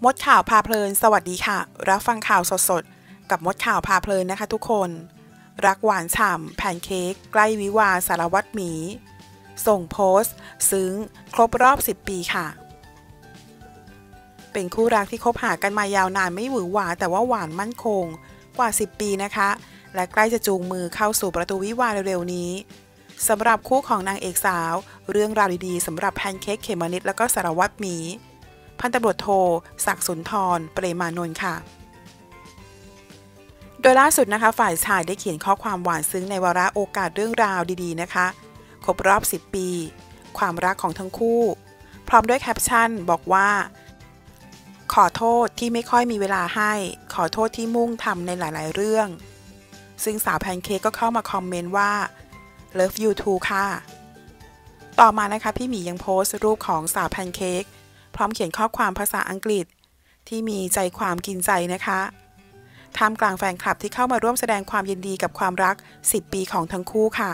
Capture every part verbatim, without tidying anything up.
มดข่าวพาเพลินสวัสดีค่ะรับฟังข่าวสดๆกับมดข่าวพาเพลินนะคะทุกคนรักหวานฉ่ำแพนเค้กใกล้วิวาสารวัตรหมีส่งโพสต์ซึ้งครบรอบสิบปีค่ะเป็นคู่รักที่คบหากันมายาวนานไม่หวือหวาแต่ว่าหวานมั่นคงกว่าสิบปีนะคะและใกล้จะจูงมือเข้าสู่ประตูวิวาห์เร็วๆนี้สำหรับคู่ของนางเอกสาวเรื่องราวดีๆสำหรับแพนเค้กเขมนิดและก็สารวัตรหมีพันตำรวจโทศักดิ์สุนทรเปรมานนท์ค่ะโดยล่าสุดนะคะฝ่ายชายได้เขียนข้อความหวานซึ้งในวาระโอกาสเรื่องราวดีๆนะคะครบรอบสิบปีความรักของทั้งคู่พร้อมด้วยแคปชั่นบอกว่าขอโทษที่ไม่ค่อยมีเวลาให้ขอโทษที่มุ่งทำในหลายๆเรื่องซึ่งสาวแพนเค้กก็เข้ามาคอมเมนต์ว่า Love you too ค่ะต่อมานะคะพี่หมียังโพสต์รูปของสาวแพนเค้กพร้อมเขียนข้อความภาษาอังกฤษที่มีใจความกินใจนะคะท่ามกลางแฟนคลับที่เข้ามาร่วมแสดงความยินดีกับความรักสิบปีของทั้งคู่ค่ะ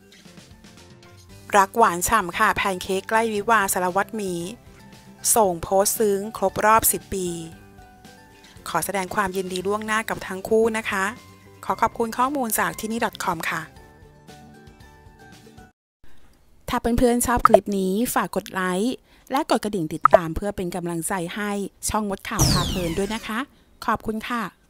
รักหวานฉ่ำค่ะแพนเค้กใกล้วิวาห์สารวัตรหมีส่งโพสต์ซึ้งครบรอบสิบปีขอแสดงความยินดีล่วงหน้ากับทั้งคู่นะคะขอขอบคุณข้อมูลจากที่นี่ .com ค่ะถ้าเพื่อนๆชอบคลิปนี้ฝากกดไลค์และกดกระดิ่งติดตามเพื่อเป็นกำลังใจให้ช่องมดข่าวพาเพลินด้วยนะคะขอบคุณค่ะ